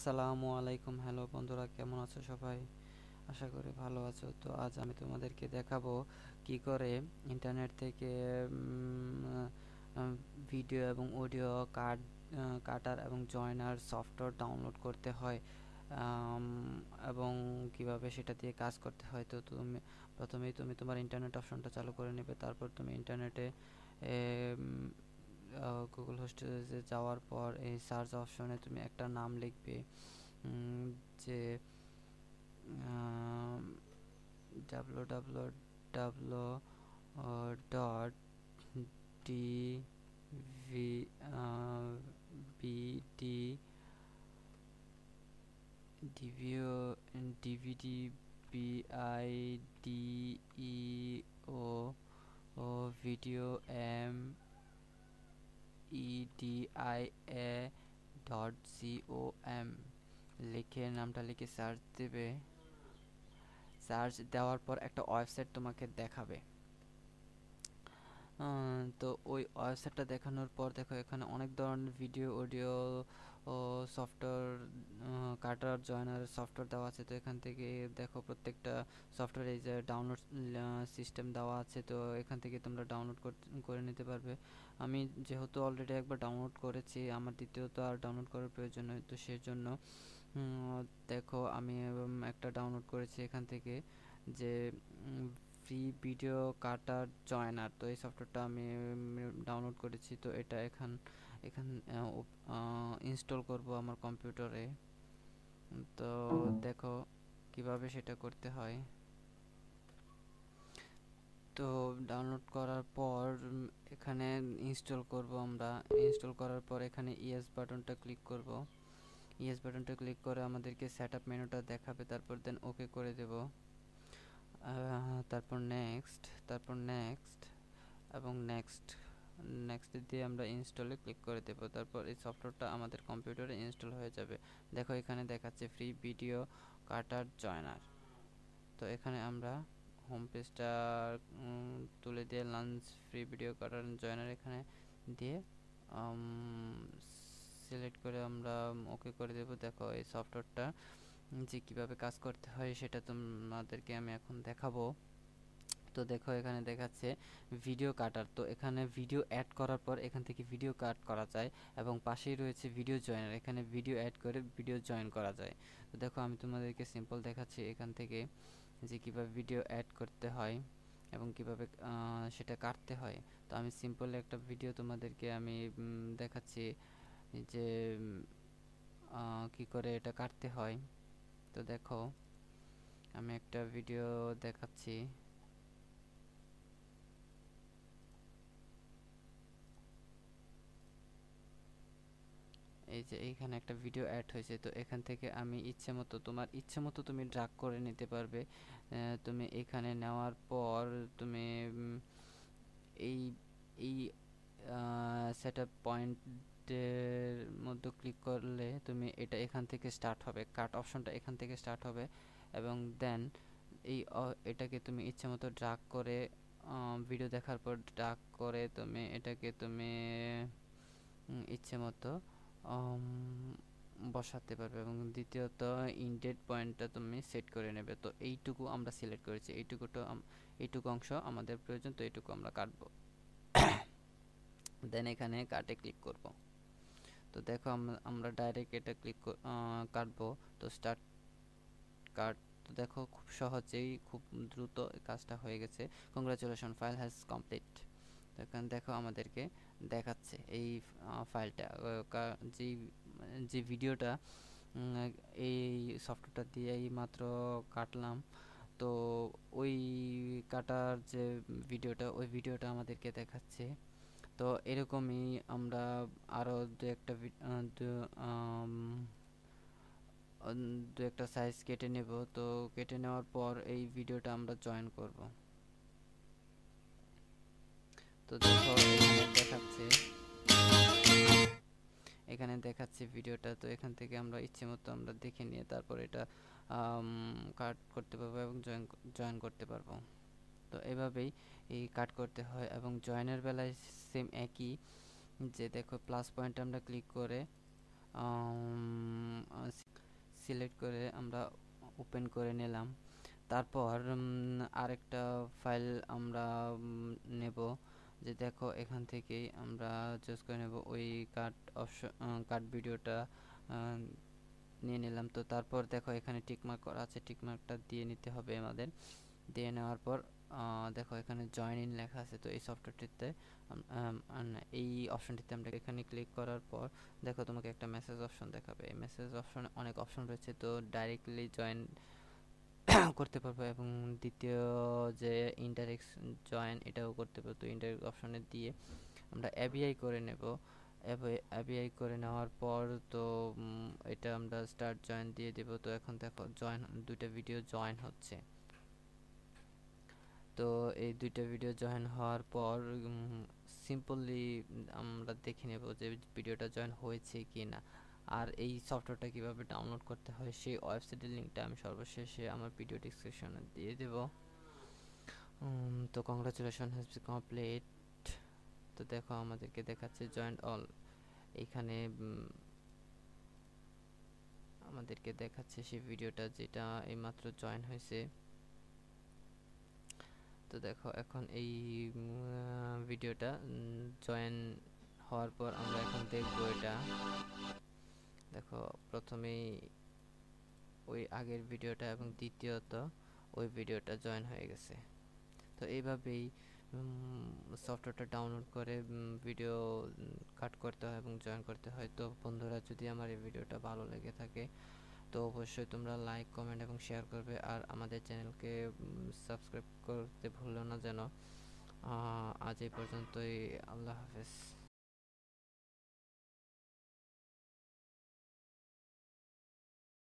আসসালামু আলাইকুম। হ্যালো বন্ধুরা, কেমন আছো সবাই? আশা করি ভালো আছো। তো আজ আমি তোমাদেরকে দেখাবো কি করে ইন্টারনেট থেকে ভিডিও এবং অডিও কাটার এবং জয়নার সফটওয়্যার ডাউনলোড করতে হয়, আম, এবং কিভাবে সেটা দিয়ে কাজ করতে হয়। তো প্রথমেই তুমি তোমার ইন্টারনেট অপশনটা চালু করে নেবে। তারপর তুমি ইন্টারনেটে গুগল হোস্টে যাওয়ার পর এই সার্চ অপশনে তুমি একটা নাম লিখবে, যে www ডট ডিভি বিডি ডিভিও ডিভিডি বিআইডিইও ও ভিডিও MEDIA ডট COM লিখে নামটা লিখে সার্চ দেবে। সার্চ দেওয়ার পর একটা ওয়েবসাইট তোমাকে দেখাবে। তো ওই ওয়েবসাইটটা দেখানোর পর দেখো এখানে অনেক ধরনের ভিডিও অডিও ও সফটওয়্যার কাটার জয়নার সফটওয়্যার দেওয়া আছে। তো এখান থেকে দেখো প্রত্যেকটা সফটওয়্যার এই যে ডাউনলোড সিস্টেম দেওয়া আছে। তো এখান থেকে তোমরা ডাউনলোড করে নিতে পারবে। আমি যেহেতু অলরেডি একবার ডাউনলোড করেছি, আমার দ্বিতীয়ত আর ডাউনলোড করার প্রয়োজন নেই। তো সেজন্য দেখো আমি একটা ডাউনলোড করেছি এখান থেকে, যে ফ্রি ভিডিও কাটার জয়নার। তো এই সফটওয়্যারটা আমি ডাউনলোড করেছি। তো এটা এখান এখান ইনস্টল করব আমার কম্পিউটারে। তো দেখো কিভাবে সেটা করতে হয়। তো ডাউনলোড করার পর এখানে ইনস্টল করব আমরা। ইনস্টল করার পর এখানে ইয়েস বাটনটা ক্লিক করব। ইয়েস বাটনটা ক্লিক করে আমাদেরকে সেটআপ মেনুটা দেখাবে। তারপর দেন ওকে করে দেব। তারপর নেক্সট, তারপর নেক্সট এবং নেক্সট নেক্সট দিয়ে আমরা ইনস্টলে ক্লিক করে দেব। তারপর এই সফটওয়্যারটা আমাদের কম্পিউটারে ইনস্টল হয়ে যাবে। দেখো এখানে দেখাচ্ছে ফ্রি ভিডিও কাটার জয়নার। তো এখানে আমরা হোম পেজটা তুলে দিয়ে launch free video cutter joiner এখানে দিয়ে সিলেক্ট করে আমরা ওকে করে দেব। দেখো এই সফটওয়্যারটা যে কিভাবে কাজ করতে হয় সেটা তোমাদেরকে আমি এখন দেখাবো। তো দেখো এখানে দেখাচ্ছে ভিডিও কাটার। তো এখানে ভিডিও অ্যাড করার পর এখান থেকে ভিডিও কাট করা যায়, এবং পাশেই রয়েছে ভিডিও জয়েনার, এখানে ভিডিও অ্যাড করে ভিডিও জয়েন করা যায়। তো দেখো আমি তোমাদেরকে সিম্পল দেখাচ্ছি এখান থেকে যে কিভাবে ভিডিও অ্যাড করতে হয় এবং কিভাবে সেটা কাটতে হয়। তো আমি সিম্পল একটা ভিডিও তোমাদেরকে আমি দেখাচ্ছি যে কি করে এটা কাটতে হয়। তো দেখো আমি একটা ভিডিও দেখাচ্ছি। এই যে এইখানে একটা ভিডিও অ্যাড হয়েছে। তো এখান থেকে আমি ইচ্ছে মতো তোমার ইচ্ছে মতো তুমি ড্রাগ করে নিতে পারবে। তুমি এখানে নেওয়ার পর তুমি এই এই সেটআপ পয়েন্টের মধ্যে ক্লিক করলে তুমি এটা এখান থেকে স্টার্ট হবে, কাট অপশনটা এখান থেকে স্টার্ট হবে। এবং দেন এটাকে তুমি ইচ্ছে মতো ড্রাগ করে ভিডিও দেখার পর ড্রাগ করে তুমি এটাকে তুমি ইচ্ছে মতো বসাতে পারবে। এবং দ্বিতীয়ত ইনডেড পয়েন্টটা তুমি সেট করে নেবে। তো এইটুকু আমরা সিলেক্ট করেছি, এইটুকু অংশ আমাদের প্রয়োজন। তো এইটুকু আমরা কাটবো। দেন এখানে কাটে ক্লিক করব। তো দেখো আমরা ডাইরেক্ট এটা কাটবো। তো স্টার্ট কাট। তো দেখো খুব সহজেই খুব দ্রুত কাজটা হয়ে গেছে। Congratulation, file has complete. এখানে দেখো আমাদেরকে দেখাচ্ছে এই ফাইলটা, যে যে ভিডিওটা এই সফটওয়্যারটা দিয়েই মাত্র কাটলাম। তো ওই কাটার যে ভিডিওটা, ওই ভিডিওটা আমাদেরকে দেখাচ্ছে। তো এরকমই আমরা আরও দু একটা সাইজ কেটে নেব। তো কেটে নেওয়ার পর এই ভিডিওটা আমরা জয়েন করব। তো দেখো এখানে দেখাচ্ছে ভিডিওটা। তো এখান থেকে আমরা ইচ্ছে মতো আমরা দেখে নিয়ে তারপর এটা কাট করতে পারবো এবং জয়েন করতে পারবো। তো এভাবেই এই কাট করতে হয়। এবং জয়েনের বেলায় সেম একই, যে দেখো প্লাস পয়েন্ট আমরা ক্লিক করে সিলেক্ট করে আমরা ওপেন করে নিলাম। তারপর আরেকটা ফাইল আমরা নেব, যে দেখো এখান থেকেই আমরা চুজ করে নেব ওই কাট অপশন, কাট ভিডিওটা নিয়ে নিলাম। তো তারপর দেখো এখানে টিকমার্ক করা আছে, টিকমার্কটা দিয়ে নিতে হবে আমাদের। দিয়ে নেওয়ার পর দেখো এখানে জয়েন ইন লেখা আছে, তো এই সফটওয়্যারটিতে এই অপশনটিতে আমরা এখানে ক্লিক করার পর দেখো তোমাকে একটা মেসেজ অপশন দেখাবে। এই মেসেজ অপশনে অনেক অপশন রয়েছে, তো ডাইরেক্টলি জয়েন করতে পারবো, এবং দ্বিতীয় যে ইনডাইরেক্ট জয়েন এটাও করতে পারবো। তো ইনডাইরেক্ট অপশনে দিয়ে আমরা এবিআই করে নেব। এবিআই করে নেওয়ার পর তো এটা আমরা স্টার্ট জয়েন দিয়ে দেব। তো এখন দেখো জয়েন, দুইটা ভিডিও জয়েন হচ্ছে। তো এই দুইটা ভিডিও জয়েন হওয়ার পর সিম্পলি আমরা দেখে নেব যে ভিডিওটা জয়েন হয়েছে কি না। আর এই সফটওয়্যারটা কিভাবে ডাউনলোড করতে হয় সেই ওয়েবসাইটের লিঙ্কটা আমি সর্বশেষে আমার ভিডিও ডিসক্রিপশনে দিয়ে দেব। তো কংগ্রাচুলেশন হ্যাজ বিন কমপ্লিট। তো দেখো আমাদেরকে দেখাচ্ছে জয়েন অল, এইখানে আমাদেরকে দেখাচ্ছে সেই ভিডিওটা যেটা এইমাত্র জয়েন হয়েছে। তো দেখো এখন এই ভিডিওটা জয়েন হওয়ার পর আমরা এখন দেখব এটা। দেখো প্রথমেই ওই আগের ভিডিওটা এবং দ্বিতীয়ত ওই ভিডিওটা জয়েন হয়ে গেছে। তো এইভাবেই সফটওয়্যারটা ডাউনলোড করে ভিডিও কাট করতে হয় এবং জয়েন করতে হয়। তো বন্ধুরা, যদি আমার এই ভিডিওটা ভালো লেগে থাকে তো অবশ্যই তোমরা লাইক, কমেন্ট এবং শেয়ার করবে, আর আমাদের চ্যানেলকে সাবস্ক্রাইব করতে ভুলো না যেন। আজ এই পর্যন্তই, আল্লাহ হাফেজ।